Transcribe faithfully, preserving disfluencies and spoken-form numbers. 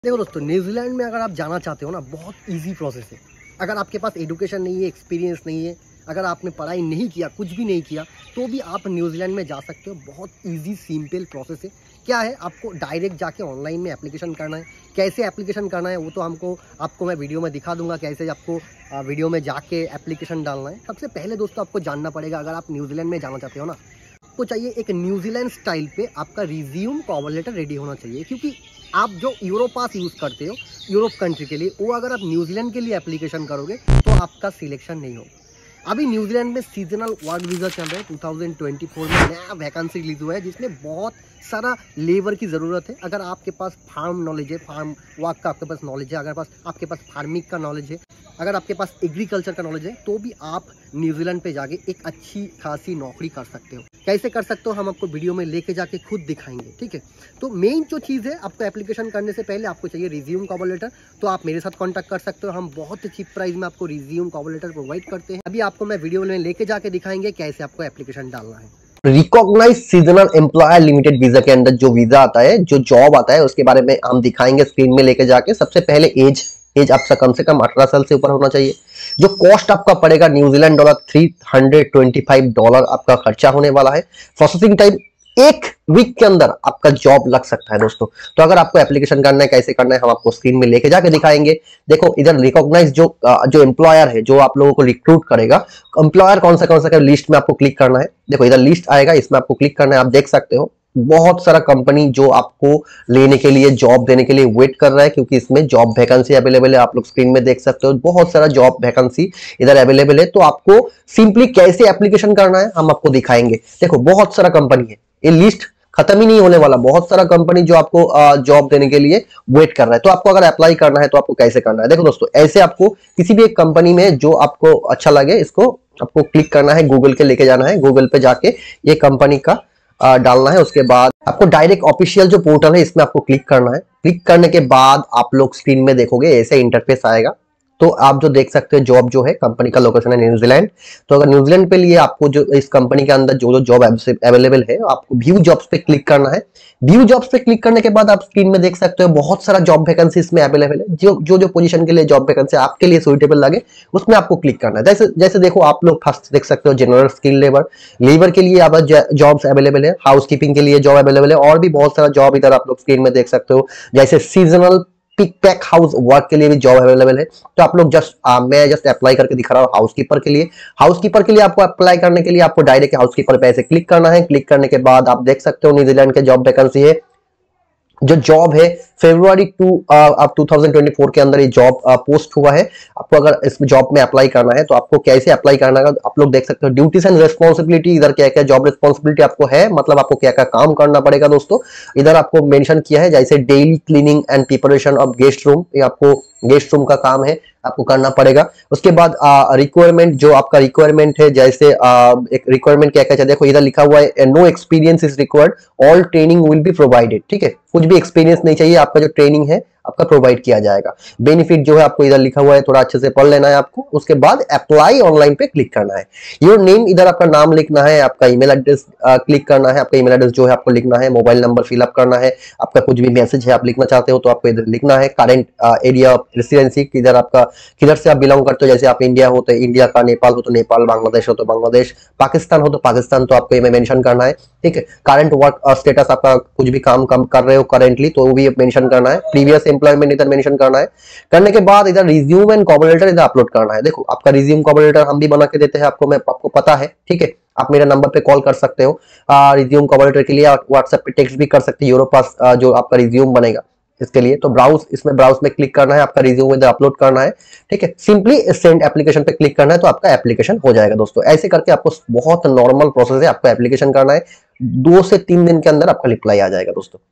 देखो दोस्तों, न्यूजीलैंड में अगर आप जाना चाहते हो ना, बहुत इजी प्रोसेस है। अगर आपके पास एजुकेशन नहीं है, एक्सपीरियंस नहीं है, अगर आपने पढ़ाई नहीं किया, कुछ भी नहीं किया, तो भी आप न्यूजीलैंड में जा सकते हो। बहुत इजी सिंपल प्रोसेस है। क्या है, आपको डायरेक्ट जाके ऑनलाइन में एप्लीकेशन करना है। कैसे एप्लीकेशन करना है वो तो हमको आपको मैं वीडियो में दिखा दूंगा, कैसे आपको वीडियो में जाके एप्लीकेशन डालना है। सबसे पहले दोस्तों आपको जानना पड़ेगा, अगर आप न्यूजीलैंड में जाना चाहते हो ना, आपको चाहिए एक न्यूजीलैंड स्टाइल पे आपका रिज्यूम कवर लेटर रेडी होना चाहिए। क्योंकि आप जो यूरोप पास यूज़ करते हो यूरोप कंट्री के लिए, वो अगर आप न्यूजीलैंड के लिए एप्लीकेशन करोगे तो आपका सिलेक्शन नहीं होगा। अभी न्यूजीलैंड में सीजनल वर्क वीज़ा चल रहा है। टू थाउजेंड ट्वेंटी फोर में नया वैकेंसी रिलीज हुआ है, जिसमें बहुत सारा लेबर की ज़रूरत है। अगर आपके पास फार्म नॉलेज है, फार्म वर्क का आपके पास नॉलेज है, अगर पास आपके पास फार्मिंग का नॉलेज है, अगर आपके पास एग्रीकल्चर का नॉलेज है, तो भी आप न्यूजीलैंड पे जाके एक अच्छी खासी नौकरी कर सकते हो। कैसे कर सकते हो हम आपको वीडियो में लेके जाके खुद दिखाएंगे, ठीक है। तो मेन जो चीज़ है, आपको एप्लीकेशन करने से पहले आपको चाहिए रिज्यूम कवर लेटर। तो आप मेरे साथ कांटेक्ट कर सकते हो, हम बहुत चीप प्राइस में आपको रिज्यूम कवर लेटर प्रोवाइड करते हैं। अभी आपको मैं वीडियो में लेके जाके दिखाएंगे कैसे आपको एप्लीकेशन डालना है। Recognise seasonal employer limited visa के अंदर जो वीजा आता है, जो जॉब आता है, उसके बारे में हम दिखाएंगे स्क्रीन में लेके जाके। सबसे पहले एज एज आपका कम से कम अठारह साल से ऊपर होना चाहिए। जो कॉस्ट आपका पड़ेगा New Zealand dollar three hundred twenty five dollar आपका खर्चा होने वाला है। प्रोसेसिंग टाइम एक वीक के अंदर आपका जॉब लग सकता है दोस्तों। तो अगर आपको एप्लीकेशन करना है, कैसे करना है, हम आपको स्क्रीन में लेके जाके दिखाएंगे। देखो इधर रिकॉग्नाइज जो जो एम्प्लॉयर है, जो आप लोगों को रिक्रूट करेगा, एम्प्लॉयर कौन सा कौन सा लिस्ट में आपको क्लिक करना है। देखो इधर लिस्ट आएगा, इसमें आपको क्लिक करना है। आप देख सकते हो बहुत सारा कंपनी जो आपको लेने के लिए, जॉब देने के लिए वेट कर रहा है, क्योंकि इसमें जॉब वैकेंसी अवेलेबल है। आप लोग स्क्रीन में देख सकते हो बहुत सारा जॉब वैकेंसी इधर अवेलेबल है। तो आपको सिंपली कैसे एप्लीकेशन करना है हम आपको दिखाएंगे। देखो बहुत सारा कंपनी है, ये लिस्ट खत्म ही नहीं होने वाला। बहुत सारा कंपनी जो आपको जॉब देने के लिए वेट कर रहा है। तो आपको अगर अप्लाई करना है तो आपको कैसे करना है, देखो दोस्तों, ऐसे आपको किसी भी एक कंपनी में जो आपको अच्छा लगे, इसको आपको क्लिक करना है, गूगल के लेके जाना है। गूगल पे जाके ये कंपनी का आ, डालना है। उसके बाद आपको डायरेक्ट ऑफिशियल जो पोर्टल है, इसमें आपको क्लिक करना है। क्लिक करने के बाद आप लोग स्क्रीन में देखोगे ऐसे इंटरफेस आएगा। तो आप जो देख सकते हो जॉब जो है, कंपनी का लोकेशन है न्यूजीलैंड। तो अगर न्यूजीलैंड पे लिए आपको जो इस कंपनी के अंदर जो जो जॉब अवेलेबल है, आपको व्यू जॉब्स पे क्लिक करना है। व्यू जॉब्स पे क्लिक करने के बाद आप स्क्रीन में देख सकते हो बहुत सारा जॉब वैकेंसी इसमें अवेलेबल है। जो जो जो पोजीशन के लिए जॉब वैकेंसी आपके लिए सुइटेबल लगे, उसमें आपको क्लिक करना है। जैसे जैसे देखो आप लोग फर्स्ट देख सकते हो जनरल स्किल लेबर लेबर के लिए आप जॉब्स अवेलेबल है। हाउस कीपिंग के लिए जॉब अवेलेबल है, और भी बहुत सारा जॉब इधर आप लोग स्क्रीन में देख सकते हो। जैसे seasonal pick pack house work के लिए भी जॉब अवेलेबल है। तो आप लोग जस्ट आ, मैं जस्ट अप्लाई करके दिखा रहा हूँ हाउसकीपर के लिए। हाउसकीपर के लिए आपको अप्लाई करने के लिए आपको डायरेक्ट हाउसकीपर पे ऐसे क्लिक करना है। क्लिक करने के बाद आप देख सकते हो न्यूजीलैंड के जॉब वैकेंसी है। जो जॉब है फरवरी टू अब टू थाउजेंड ट्वेंटी फोर के अंदर ये जॉब पोस्ट हुआ है। आपको अगर इस जॉब में अप्लाई करना है तो आपको कैसे अप्लाई करना है आप लोग देख सकते हो। ड्यूटीज एंड रिस्पॉन्सिबिलिटी, इधर क्या क्या जॉब रिस्पॉन्सिबिलिटी आपको है, मतलब आपको क्या क्या काम करना पड़ेगा दोस्तों। इधर आपको मेंशन किया है, जैसे daily cleaning and preparation of guest room, ये आपको गेस्ट रूम का काम है, आपको करना पड़ेगा। उसके बाद रिक्वायरमेंट, जो आपका रिक्वायरमेंट है, जैसे आ, एक रिक्वायरमेंट क्या क्या है, देखो इधर लिखा हुआ है no experience is required, all training will be provided. ठीक है, कुछ भी एक्सपीरियंस नहीं चाहिए, आपका जो ट्रेनिंग है आपका प्रोवाइड किया जाएगा। बेनिफिट जो है आपको इधर लिखा हुआ है, थोड़ा अच्छे से पढ़ लेना है आपको। उसके बाद अप्लाई ऑनलाइन पे क्लिक करना है। योर नेम, इधर आपका नाम लिखना है, आपका ईमेल एड्रेस क्लिक करना है। आपका ईमेल एड्रेस जो है आपको लिखना है, मोबाइल नंबर फिलअप करना है, आपका कुछ भी मैसेज है आप लिखना चाहते हो तो आपको इधर लिखना है। करेंट एरिया ऑफ रेसिडेंसी, किधर आपका किधर से आप बिलोंग करते हो, जैसे आप इंडिया हो तो इंडिया का, नेपाल हो तो नेपाल, बांग्लादेश हो तो बांग्लादेश, पाकिस्तान हो तो पाकिस्तान, तो आपको ये मेंशन करना है। ठीक है, करंट वर्क स्टेटस, आपका कुछ भी काम काम कर रहे हो करेंटली तो वो भी मेंशन करना है। प्रीवियस एम्प्लॉयमेंट इधर मेंशन करना है। करने के बाद इधर रिज्यूम एंड कवर लेटर इधर अपलोड करना है। देखो आपका रिज्यूम कवर लेटर हम भी बना के देते हैं आपको, मैं आपको पता है। ठीक है, आप मेरे नंबर पे कॉल कर सकते हो रिज्यूम कवर लेटर के लिए, और व्हाट्सएप पे टेक्स्ट भी कर सकते हो। यूरोप पास जो आपका रिज्यूम बनेगा इसके लिए, तो ब्राउज, इसमें ब्राउज में क्लिक करना है, आपका रिज्यूम इधर अपलोड करना है। ठीक है, सिंपली सेंड एप्लीकेशन पे क्लिक करना है तो आपका एप्लीकेशन हो जाएगा दोस्तों। ऐसे करके आपको बहुत नॉर्मल प्रोसेस है, आपको एप्लीकेशन करना है, दो से तीन दिन के अंदर आपका रिप्लाई आ जाएगा दोस्तों।